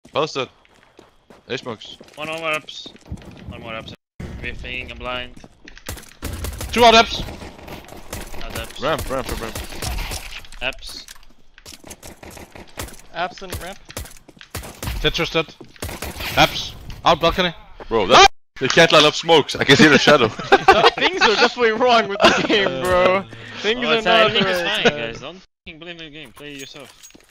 Posted. A smokes. One more ups. One more ups. Whiffing, I'm blind. 2 out apps. Not ups. Ramp. Apps. Apps and ramp. Tetris dead. Apps. Out balcony. Bro, that they can't line up smokes. I can see the shadow. Things are definitely wrong with the game, bro. Things are not Everything is right. fine, guys. Don't f***ing blame the game. Play yourself.